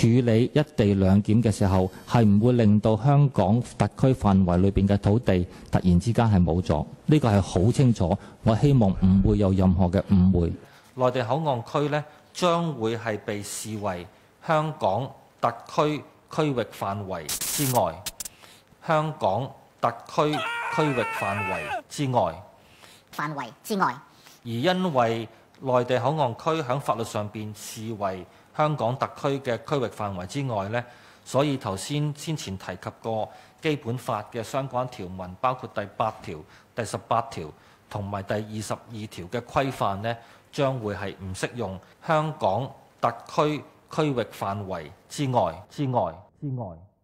處理一地兩檢嘅時候，係唔會令到香港特區範圍裏邊嘅土地突然之間係冇咗。呢個係好清楚，我希望唔會有任何嘅誤會。 內地口岸區呢，將會係被視為香港特區區域範圍之外，香港特區區域範圍之外，而因為內地口岸區喺法律上邊視為香港特區嘅區域範圍之外呢，所以頭先前提及過基本法嘅相關條文，包括第8條、第18條同埋第22條嘅規範呢，將會係唔適用香港特區區域範圍之外。